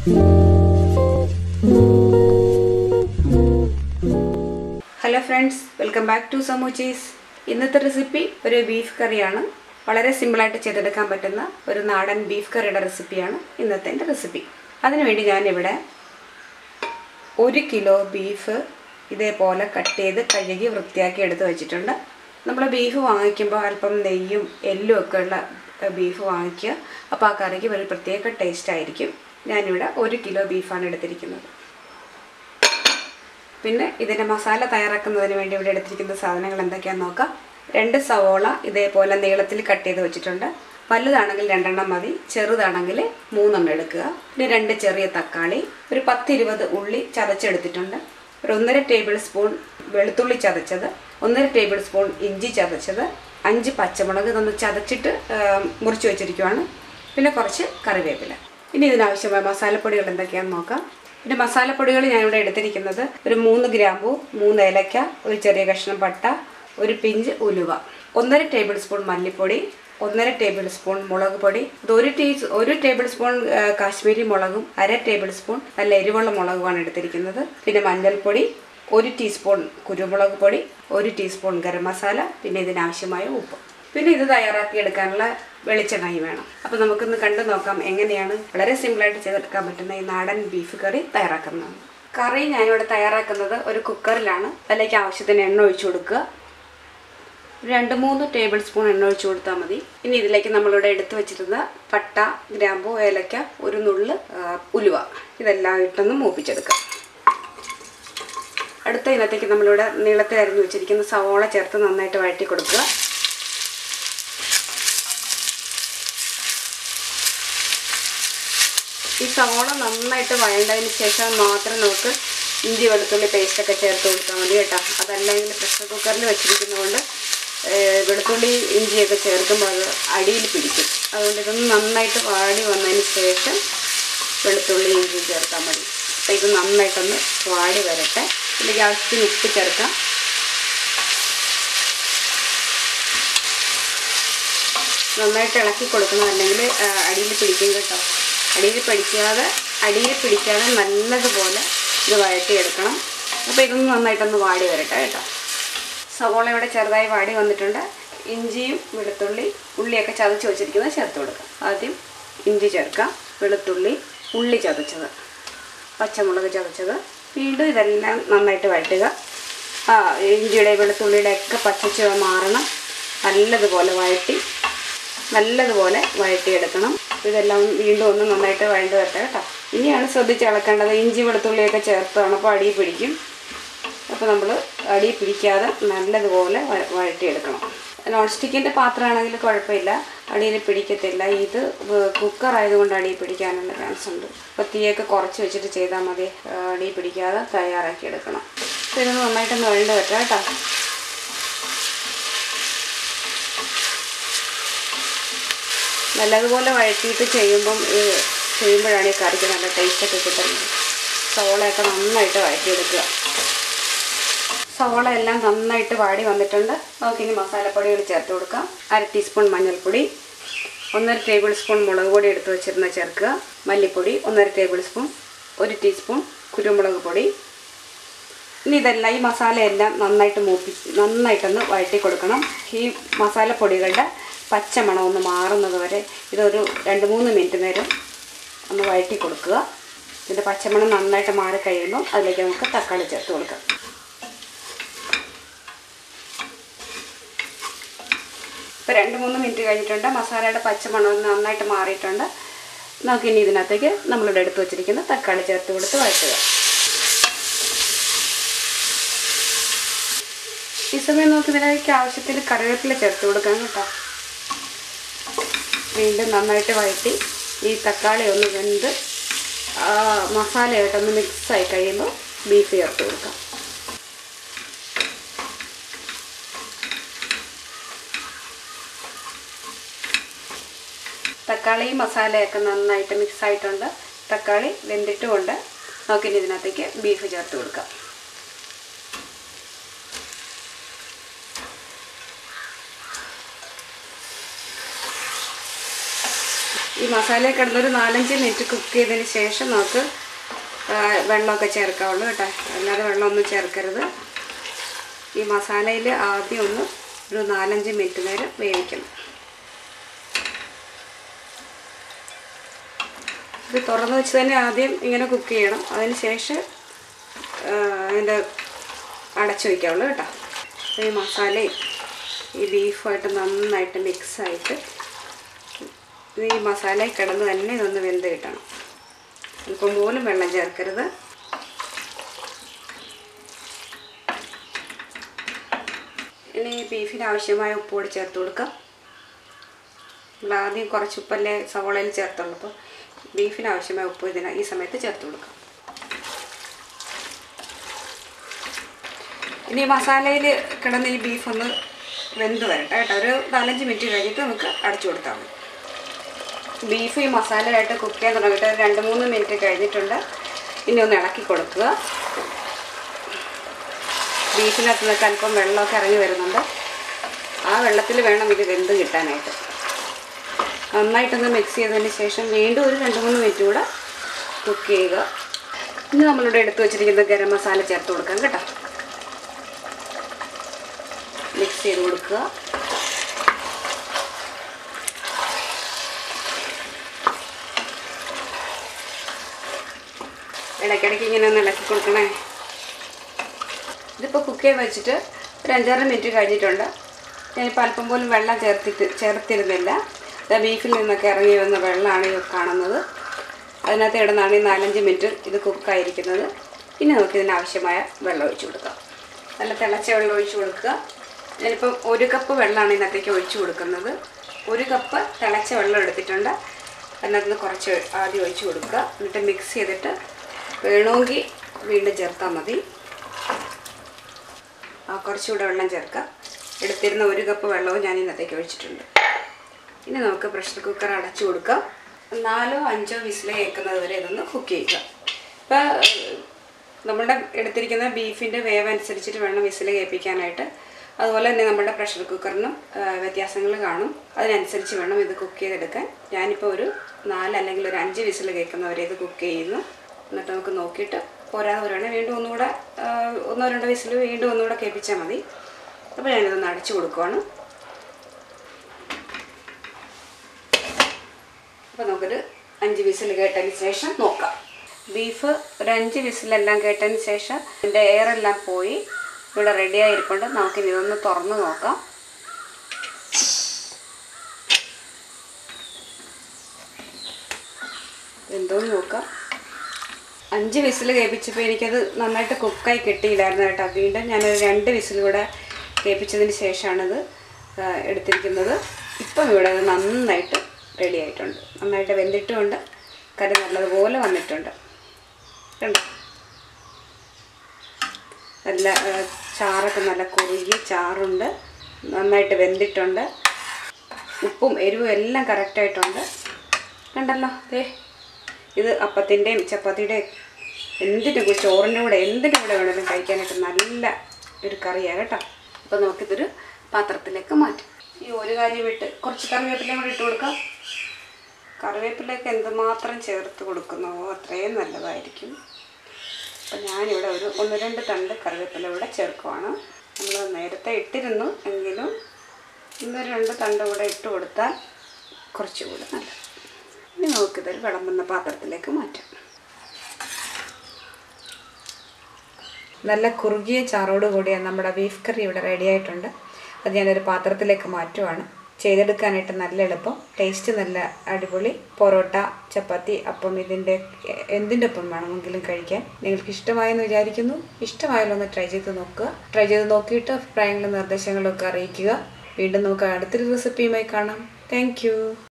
Hello friends, welcome back to Samuchis. ഇന്നത്തെ recipe ഒരു beef കറിയാണ്. വളരെ സിമ്പിൾ ആയിട്ട് ചെയ്തെടുക്കാൻ പറ്റുന്ന ഒരു നാടൻ ബീഫ് കറിയുടെ റെസിപ്പിയാണ് ഇന്നത്തെ എൻ്റെ റെസിപ്പി. അതിനുവേണ്ടി ഞാൻ ഇവിടെ 1 കിലോ ബീഫ് ഇതേപോലെ കട്ട് ചെയ്ത് കഴുകി വൃത്തിയാക്കി എടുത്ത് വെച്ചിട്ടുണ്ട്. നമ്മൾ ബീഫ് വാങ്ങിക്കുമ്പോൾ അല്പം നെയ്യും എല്ലും ഒക്കെ ഉള്ള ബീഫ് വാങ്ങിക്കുക. അപ്പോൾ ആ കറിക്ക് ഒരു പ്രത്യേക ടേസ്റ്റ് ആയിരിക്കും. ഞാനിവിടെ 1 കിലോ ബീഫാണ് എടുത്തിരിക്കുന്നത്. പിന്നെ ഇതിന്റെ മസാല തയ്യാറാക്കുന്നതിന് വേണ്ടി ഇവിടെ എടുത്തിരിക്കുന്ന സാധനങ്ങൾ എന്തൊക്കെയാണെന്ന് നോക്കാം. 2 സവോള ഇതേപോലെ നീളത്തിൽ കട്ട് ചെയ്ത് വെച്ചിട്ടുണ്ട്. വലുതാണെങ്കിൽ 2 എണ്ണം മതി, ചെറുതാണെങ്കിൽ 3 എണ്ണം എടുക്കുക. പിന്നെ 2 ചെറിയ തക്കാളി, ഒരു 10-20 ഉള്ളി ചതച്ചെടുത്തിട്ടുണ്ട്. ഒരു 1.5 ടേബിൾ സ്പൂൺ വെളുത്തുള്ളി ചതച്ചത്, 1.5 ടേബിൾ സ്പൂൺ ഇഞ്ചി ചതച്ചത്, 5 പച്ചമുളക് ഇതൊന്ന് ചതച്ചിട്ട് മുറിച്ച് വെച്ചിരിക്കുകയാണ്. പിന്നെ കുറച്ച് കറിവേപ്പില. ഇനി ഇതിനാവശ്യമായ മസാലപ്പൊടികൾ എന്തൊക്കെയാണെന്ന് നോക്കാം. പിന്നെ മസാലപ്പൊടികൾ ഞാനിവിടെ എടുത്തിരിക്കുന്നത് ഒരു 3 ഗ്രാമ്പു, 3 ഏലക്ക, ഒരു ചെറിയ കഷ്ണം പട്ട, ഒരു പിഞ്ച് ഉലുവ, 1.5 ടേബിൾ സ്പൂൺ മല്ലിപ്പൊടി, 1.5 ടേബിൾ സ്പൂൺ മുളക് പൊടി, 1 ടേബിൾ സ്പൂൺ കാശ്മീരി മുളകും, 1/2 ടേബിൾ സ്പൂൺ നല്ല എരിവുള്ള മുളകുമാണ് എടുത്തിരിക്കുന്നത്. പിന്നെ മഞ്ഞൾപ്പൊടി, 1 ടീസ്പൂൺ കുരുമുളക് പൊടി, 1 ടീസ്പൂൺ ഗരം മസാല, പിന്നെ ഇതിനാവശ്യമായ ഉപ്പ്. പിന്നെ ഇത് തയ്യാറാക്കി എടുക്കാനുള്ള വെളിച്ചെണ്ണയും വേണം. അപ്പോൾ നമുക്കൊന്ന് കണ്ടു നോക്കാം എങ്ങനെയാണ് വളരെ സിമ്പിളായിട്ട് ചെയ്തെടുക്കാൻ പറ്റുന്ന ഈ നാടൻ ബീഫ് കറി തയ്യാറാക്കുന്നത്. കറി ഞാനിവിടെ തയ്യാറാക്കുന്നത് ഒരു കുക്കറിലാണ്. അതിലേക്ക് ആവശ്യത്തിന് എണ്ണ ഒഴിച്ചു കൊടുക്കുക. 2-3 ടേബിൾ സ്പൂൺ എണ്ണ ഒഴിച്ചു കൊടുത്താൽ മതി. ഇനി ഇതിലേക്ക് നമ്മളിവിടെ എടുത്തു വെച്ചിരുന്ന പട്ട, ഗ്രാമ്പു, ഏലക്ക, ഒരു നുള്ള് ഉലുവ ഇതെല്ലാം ഇട്ടൊന്ന് മൂപ്പിച്ചെടുക്കാം. അടുത്ത ഇനത്തേക്ക് നമ്മളിവിടെ നീളത്തിൽ അരിഞ്ഞു വെച്ചിരിക്കുന്ന സവോള ചേർത്ത് നന്നായിട്ട് വഴറ്റി കൊടുക്കുക. ഈ സവോള നന്നായിട്ട് വഴണ്ടതിന് ശേഷം മാത്രം നമുക്ക് ഇഞ്ചി വെളുത്തുള്ളി പേസ്റ്റൊക്കെ ചേർത്ത് കൊടുത്താൽ മതി കേട്ടോ. അതല്ലെങ്കിൽ പ്രഷർ കുക്കറിൽ വെച്ചിരിക്കുന്നതുകൊണ്ട് വെളുത്തുള്ളി ഇഞ്ചിയൊക്കെ ചേർക്കുമ്പോൾ അത് അടിയിൽ പിടിക്കും. അതുകൊണ്ട് ഇതൊന്ന് നന്നായിട്ട് വാടി വന്നതിന് ശേഷം വെളുത്തുള്ളി ഇഞ്ചി ചേർത്താൽ മതി. അപ്പോൾ ഇത് നന്നായിട്ടൊന്ന് വാടി വരട്ടെ. ഇതിലേക്ക് ആവശ്യത്തിന് ഉപ്പ് ചേർക്കാം. നന്നായിട്ട് ഇളക്കി കൊടുക്കണം, അല്ലെങ്കിൽ അടിയിൽ പിടിക്കും കേട്ടോ. അടിയിൽ പിടിക്കാതെ നല്ലതുപോലെ ഇത് വഴറ്റിയെടുക്കണം. അപ്പോൾ ഇതൊന്ന് നന്നായിട്ടൊന്ന് വാടി വരട്ടെ കേട്ടോ. സവോള ഇവിടെ ചെറുതായി വാടി വന്നിട്ടുണ്ട്. ഇഞ്ചിയും വെളുത്തുള്ളി ഉള്ളിയൊക്കെ ചതച്ച് വെച്ചിരിക്കുന്നത് ചേർത്ത് കൊടുക്കാം. ആദ്യം ഇഞ്ചി ചേർക്കാം, വെളുത്തുള്ളി, ഉള്ളി ചതച്ചത്, പച്ചമുളക് ചതച്ചത്. വീണ്ടും ഇതെല്ലാം നന്നായിട്ട് വഴറ്റുക. ഇഞ്ചിയുടെ വെളുത്തുള്ളിയുടെ ഒക്കെ പച്ചച്ചുവ മാറണം. നല്ലതുപോലെ വഴറ്റിയെടുക്കണം. ഇതെല്ലാം വീണ്ടും ഒന്ന് നന്നായിട്ട് വഴണ്ട് വരട്ടെ കേട്ടോ. ഇനിയാണ് ശ്രദ്ധിച്ച് ഇളക്കേണ്ടത്. ഇഞ്ചി വെളുത്തുള്ളിയൊക്കെ ചേർത്താണ്, അപ്പോൾ അടിയിൽ പിടിക്കും. അപ്പോൾ നമ്മൾ അടിയിൽ പിടിക്കാതെ നല്ലതുപോലെ വഴറ്റിയെടുക്കണം. നോൺ സ്റ്റിക്കിൻ്റെ പാത്രമാണെങ്കിൽ കുഴപ്പമില്ല, അടിയിൽ പിടിക്കത്തില്ല. ഇത് കുക്കർ ആയതുകൊണ്ട് അടിയിൽ പിടിക്കാനുള്ള ചാൻസ് ഉണ്ട്. അപ്പോൾ തീയൊക്കെ കുറച്ച് വെച്ചിട്ട് ചെയ്താൽ മതി. അടിയിൽ പിടിക്കാതെ തയ്യാറാക്കിയെടുക്കണം. അപ്പോൾ ഇതൊന്ന് നന്നായിട്ടൊന്ന് വഴണ്ട് വരട്ടെ കേട്ടോ. നല്ലതുപോലെ വഴറ്റിയിട്ട് ചെയ്യുമ്പോഴാണ് ഈ കറിക്ക് നല്ല ടേസ്റ്റൊക്കെ കിട്ടുന്നത്. സവോളയൊക്കെ നന്നായിട്ട് വഴറ്റിയെടുക്കുക. സവോള എല്ലാം നന്നായിട്ട് വാടി വന്നിട്ടുണ്ട്. നമുക്കിനി മസാലപ്പൊടികൾ ചേർത്ത് കൊടുക്കാം. 1/2 ടീസ്പൂൺ മഞ്ഞൾപ്പൊടി, 1.5 ടേബിൾ സ്പൂൺ മുളക് പൊടി എടുത്ത് വെച്ചിരുന്ന ചേർക്കുക. മല്ലിപ്പൊടി 1.5 ടേബിൾ സ്പൂൺ, 1 ടീസ്പൂൺ കുരുമുളക് പൊടി. ഇനി ഇതെല്ലാം ഈ മസാലയെല്ലാം നന്നായിട്ടൊന്ന് വഴറ്റി കൊടുക്കണം. ഈ മസാലപ്പൊടികളുടെ പച്ചമണം ഒന്ന് മാറുന്നത് വരെ ഇതൊരു 2-3 മിനിറ്റ് നേരം ഒന്ന് വഴറ്റി കൊടുക്കുക. ഇതിൻ്റെ പച്ചമണം നന്നായിട്ട് മാറിക്കഴിയുമ്പോൾ അതിലേക്ക് നമുക്ക് തക്കാളി ചേർത്ത് കൊടുക്കാം. ഇപ്പോൾ 2-3 മിനിറ്റ് കഴിഞ്ഞിട്ടുണ്ട്. മസാലയുടെ പച്ചമണം നന്നായിട്ട് മാറിയിട്ടുണ്ട്. നമുക്കിനി ഇതിനകത്തേക്ക് നമ്മളിവിടെ എടുത്ത് വെച്ചിരിക്കുന്ന തക്കാളി ചേർത്ത് കൊടുത്ത് വഴറ്റുക. ഈ സമയം നമുക്ക് ഇതിലേക്ക് ആവശ്യത്തിന് കറിവേപ്പില ചേർത്ത് കൊടുക്കാം കേട്ടോ. വീണ്ടും നന്നായിട്ട് വഴറ്റി ഈ തക്കാളി ഒന്ന് വെന്ത് മസാലയായിട്ടൊന്ന് മിക്സായി കഴിയുമ്പോൾ ബീഫ് ചേർത്ത് കൊടുക്കാം. തക്കാളി മസാലയൊക്കെ നന്നായിട്ട് മിക്സായിട്ടുണ്ട്. തക്കാളി വെന്തിട്ടുകൊണ്ട് നമുക്കിനി ഇതിനകത്തേക്ക് ബീഫ് ചേർത്ത് കൊടുക്കാം. ഈ മസാല കിടന്നൊരു 4-5 മിനിറ്റ് കുക്ക് ചെയ്തതിന് ശേഷം നമുക്ക് വെള്ളമൊക്കെ ചേർക്കാവുള്ളൂ കേട്ടോ. അല്ലാതെ വെള്ളമൊന്നും ചേർക്കരുത്. ഈ മസാലയിൽ ആദ്യം ഒന്ന് ഒരു 4-5 മിനിറ്റ് നേരം വേവിക്കണം. ഇത് തുറന്ന് വെച്ച് തന്നെ ആദ്യം ഇങ്ങനെ കുക്ക് ചെയ്യണം. അതിന് ശേഷം അതിൻ്റെ അടച്ചു വയ്ക്കാവുള്ളൂ കേട്ടോ. ഈ മസാലയും ഈ ബീഫുമായിട്ട് നന്നായിട്ട് മിക്സായിട്ട് ഈ മസാലയിൽ കിടന്ന് തന്നെ ഇതൊന്ന് വെന്ത് കിട്ടണം. അല്പം പോലും വെള്ളം ചേർക്കരുത്. ഇനി ബീഫിന് ആവശ്യമായ ഉപ്പ് കൂടി ചേർത്ത് കൊടുക്കാം. നമ്മൾ ആദ്യം കുറച്ച് ഉപ്പല്ലേ സവോളയിൽ ചേർത്തുള്ളൂ. അപ്പോൾ ബീഫിന് ആവശ്യമായ ഉപ്പ് ഈ സമയത്ത് ചേർത്ത് കൊടുക്കാം. ഇനി മസാലയിൽ കിടന്ന് ഈ ബീഫ് ഒന്ന് വെന്ത് വരട്ടെ കേട്ടോ. ഒരു 4-5 മിനിറ്റ് കഴിഞ്ഞിട്ട് നമുക്ക് അടച്ചു കൊടുത്താൽ മതി. ബീഫ് ഈ മസാലയായിട്ട് കുക്ക് ചെയ്യാൻ തുടങ്ങിയിട്ട് 2-3 മിനിറ്റ് കഴിഞ്ഞിട്ടുണ്ട്. ഇനി ഒന്ന് ഇളക്കി കൊടുക്കുക. ബീഫിനകത്ത് നിന്നൊക്കെ അല്പം വെള്ളമൊക്കെ ഇറങ്ങി വരുന്നുണ്ട്. ആ വെള്ളത്തിൽ വേണം ഇത് വെന്ത് കിട്ടാനായിട്ട്. നന്നായിട്ടൊന്ന് മിക്സ് ചെയ്തതിന് ശേഷം വീണ്ടും ഒരു 2-3 മിനിറ്റ് കൂടെ കുക്ക് ചെയ്യുക. ഇനി നമ്മളിവിടെ എടുത്ത് വെച്ചിരിക്കുന്ന ഗരം മസാല ചേർത്ത് കൊടുക്കാം കേട്ടോ. മിക്സ് ചെയ്ത് കൊടുക്കുക. ഇടയ്ക്കിടയ്ക്ക് ഇങ്ങനെ ഒന്ന് ഇളക്കി കൊടുക്കണേ. ഇതിപ്പോൾ കുക്ക് ചെയ്ത് വെച്ചിട്ട് ഒരു 5-6 മിനിറ്റ് കഴിഞ്ഞിട്ടുണ്ട്. ഞാനിപ്പോൾ അല്പം പോലും വെള്ളം ചേർത്തിരുന്നില്ല. ബീഫിൽ നിന്നൊക്കെ ഇറങ്ങി വന്ന വെള്ളമാണ് ഈ കാണുന്നത്. അതിനകത്ത് ഇടുന്നാണ് ഈ 4-5 മിനിറ്റ് ഇത് കുക്കായിരിക്കുന്നത്. ഇനി നമുക്ക് ഇതിനാവശ്യമായ വെള്ളം ഒഴിച്ചു കൊടുക്കാം. നല്ല തിളച്ച വെള്ളം ഒഴിച്ചു കൊടുക്കുക. ഞാനിപ്പം 1 കപ്പ് വെള്ളമാണ് ഇതിനകത്തേക്ക് ഒഴിച്ചു കൊടുക്കുന്നത്. 1 കപ്പ് തിളച്ച വെള്ളം എടുത്തിട്ടുണ്ട്. അതിനകത്ത് കുറച്ച് ആദ്യം ഒഴിച്ചു കൊടുക്കുക. എന്നിട്ട് മിക്സ് ചെയ്തിട്ട് വേണമെങ്കിൽ വീണ്ടും ചേർത്താൽ മതി. കുറച്ചുകൂടെ വെള്ളം ചേർക്കാം. എടുത്തിരുന്ന 1 കപ്പ് വെള്ളവും ഞാൻ ഇതിനകത്തേക്ക് ഒഴിച്ചിട്ടുണ്ട്. ഇനി നമുക്ക് പ്രഷർ കുക്കർ അടച്ചു കൊടുക്കാം. 4-5 വിസിൽ കേൾക്കുന്നത് വരെ ഇതൊന്ന് കുക്ക് ചെയ്യുക. ഇപ്പോൾ നമ്മളുടെ എടുത്തിരിക്കുന്ന ബീഫിൻ്റെ വേവ് അനുസരിച്ചിട്ട് വേണം വിസിൽ കേൾപ്പിക്കാനായിട്ട്. അതുപോലെ തന്നെ നമ്മുടെ പ്രഷർ കുക്കറിനും വ്യത്യാസങ്ങൾ കാണും. അതിനനുസരിച്ച് വേണം ഇത് കുക്ക് ചെയ്തെടുക്കാൻ. ഞാനിപ്പോൾ ഒരു 4 അല്ലെങ്കിൽ ഒരു 5 വിസിൽ കേൾക്കുന്നവരെ ഇത് കുക്ക് ചെയ്യുന്നു. എന്നിട്ട് നമുക്ക് നോക്കിയിട്ട് പോരാതെ വരുവാണെങ്കിൽ വീണ്ടും ഒന്നുകൂടെ 1-2 വിസിൽ വീണ്ടും ഒന്നുകൂടെ കേൾപ്പിച്ചാൽ മതി. അപ്പോൾ ഞാനിതൊന്ന് അടച്ചു കൊടുക്കുവാണ്. അപ്പോൾ നമുക്കൊരു 5 വിസിൽ കേട്ടതിന് ശേഷം നോക്കാം. ബീഫ് ഒരു 5 വിസിലെല്ലാം കേട്ടതിന് ശേഷം ഇതിൻ്റെ എയറെല്ലാം പോയി ഇവിടെ റെഡിയായിരിക്കൊണ്ട് നമുക്കിനി ഇതൊന്ന് തുറന്ന് നോക്കാം. എന്തോന്ന് നോക്കാം. 5 വിസിൽ കേൾപ്പിച്ചപ്പോൾ എനിക്കത് നന്നായിട്ട് കുക്കായി കിട്ടിയില്ലായിരുന്നു കേട്ടോ. വീണ്ടും ഞാനൊരു 2 വിസിൽ കൂടെ കേൾപ്പിച്ചതിന് ശേഷമാണിത് എടുത്തിരിക്കുന്നത്. ഇപ്പം ഇവിടെ അത് നന്നായിട്ട് റെഡി ആയിട്ടുണ്ട്. നന്നായിട്ട് വെന്തിട്ടുമുണ്ട്. കറി നല്ലതുപോലെ വന്നിട്ടുണ്ട്. കണ്ടോ? നല്ല ചാറൊക്കെ നല്ല കുറുകിയ ചാറുണ്ട്. നന്നായിട്ട് വെന്തിട്ടുണ്ട്. ഉപ്പും എരിവും എല്ലാം കറക്റ്റായിട്ടുണ്ട്. കണ്ടല്ലോ. ഇത് അപ്പത്തിൻ്റെയും ചപ്പാത്തിയുടെയും എന്തിൻ്റെ ചോറിൻ്റെ കൂടെ എന്തിൻ്റെ കൂടെ വേണമെങ്കിലും കഴിക്കാനായിട്ട് നല്ല ഒരു കറിയാണ് കേട്ടോ. അപ്പോൾ നമുക്കിതൊരു പാത്രത്തിലേക്ക് മാറ്റാം. ഈ ഒരു കാര്യം വിട്ട് കുറച്ച് കറിവേപ്പിലയും കൂടി ഇട്ട് കൊടുക്കാം. കറിവേപ്പിലയൊക്കെ എന്തുമാത്രം ചേർത്ത് കൊടുക്കുന്നുവോ അത്രയും നല്ലതായിരിക്കും. അപ്പോൾ ഞാനിവിടെ ഒരു 1-2 തണ്ട് കറിവേപ്പില ഇവിടെ ചേർക്കുവാണ്. നമ്മൾ നേരത്തെ ഇട്ടിരുന്നു എങ്കിലും 1-2 തണ്ട് കൂടെ ഇട്ട് കൊടുത്താൽ കുറച്ചുകൂടെ നല്ലത്. ഇനി നമുക്കിതൊരു വിളമ്പുന്ന പാത്രത്തിലേക്ക് മാറ്റാം. നല്ല കുറുകിയ ചാറോട് കൂടിയ നമ്മുടെ ബീഫ് കറി ഇവിടെ റെഡി ആയിട്ടുണ്ട്. അത് ഞാനൊരു പാത്രത്തിലേക്ക് മാറ്റുവാണ്. ചെയ്തെടുക്കാനായിട്ട് നല്ല എളുപ്പം. ടേസ്റ്റ് നല്ല അടിപൊളി. പൊറോട്ട, ചപ്പാത്തി, അപ്പം എന്തിൻ്റെ ഒപ്പം വേണമെങ്കിലും കഴിക്കാൻ. നിങ്ങൾക്ക് ഇഷ്ടമായെന്ന് വിചാരിക്കുന്നു. ഇഷ്ടമായാലോ ഒന്ന് ട്രൈ ചെയ്ത് നോക്കുക. ട്രൈ ചെയ്ത് നോക്കിയിട്ട് അഭിപ്രായങ്ങളും നിർദ്ദേശങ്ങളും ഒക്കെ അറിയിക്കുക. വീണ്ടും നമുക്ക് അടുത്തൊരു റെസിപ്പിയുമായി കാണാം. താങ്ക്